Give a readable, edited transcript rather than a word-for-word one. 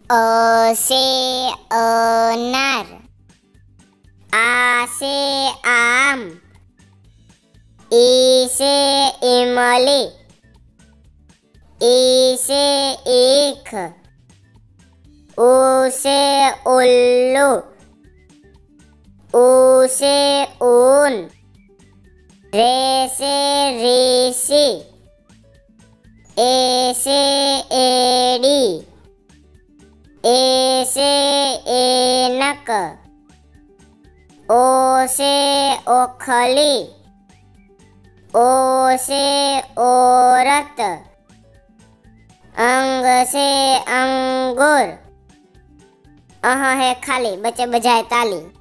से अनार। आ से आम। ई से इमली। ई से ईख। ऊ से उल्लू। ऊ से ऊन। रे से ऋषि। ए से एड़ी। ए से ऐनक। ओ से ओखली। ओ से औरत। अंग से अंगूर। अह है खाली, बच्चे बजाए ताली।